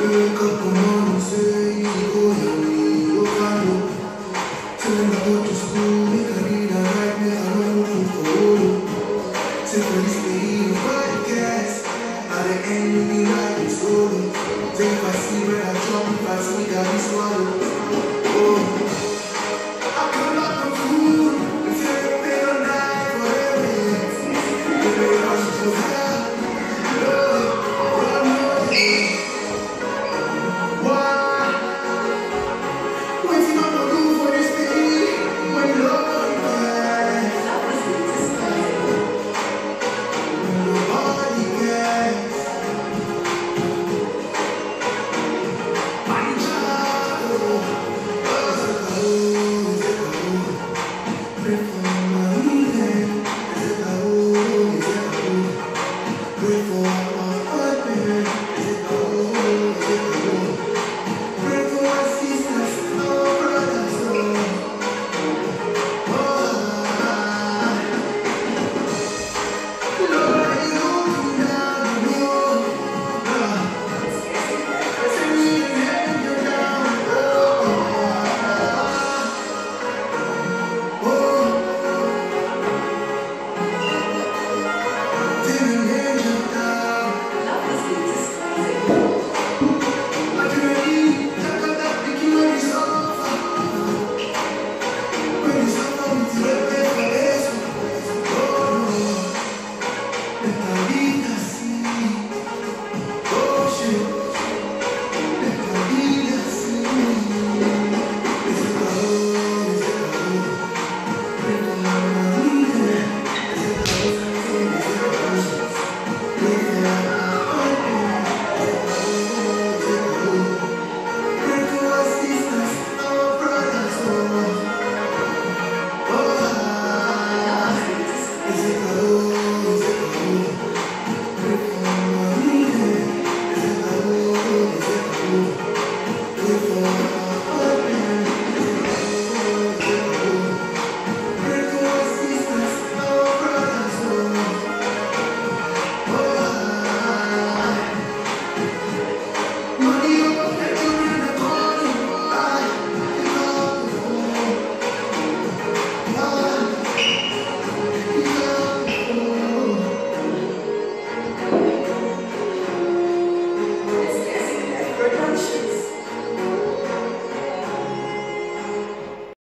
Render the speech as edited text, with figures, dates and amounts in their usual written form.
Wake up one morning, say you go help me, go find you. Tell them I go to school, make a read and write, make a run looking for you. Say police pay you podcast. At the end, you be riding slowly. Take if I see red, I chop, if I see that, I swallow.